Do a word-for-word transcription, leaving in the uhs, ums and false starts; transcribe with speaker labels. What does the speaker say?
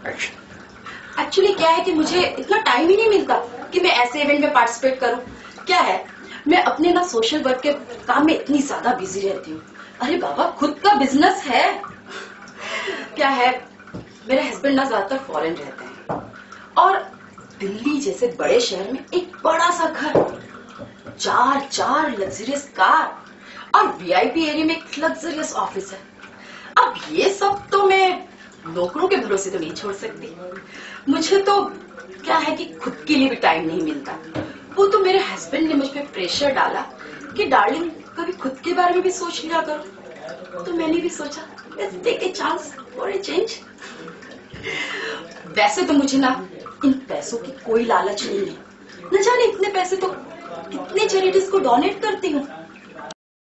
Speaker 1: Actually क्या है कि मुझे इतना टाइम ही नहीं मिलता कि मैं ऐसे इवेंट में पार्टिसिपेट करूं। क्या है, मैं अपने ना सोशल वर्क के काम में इतनी ज्यादा बिजी रहती हूँ। अरे बाबा, खुद का बिजनेस है। क्या है, मेरे हस्बैंड ना ज्यादातर फॉरेन रहते हैं और दिल्ली जैसे बड़े शहर में एक बड़ा सा घर, चार चार लग्जरियस कार और वीआईपी एरिया में एक लग्जरियस ऑफिस है। अब ये सब तो मैं नौकरों के भरोसे तो नहीं छोड़ सकती। मुझे तो क्या है कि खुद के लिए भी टाइम नहीं मिलता। वो तो मेरे हस्बैंड ने मुझ पे प्रेशर डाला कि डार्लिंग कभी खुद के बारे में भी सोच लिया करो। तो मैंने भी सोचा let's take a chance for a change. वैसे तो मुझे ना इन पैसों की कोई लालच नहीं है। न जाने इतने पैसे तो कितने चैरिटीज को डोनेट करती हूँ।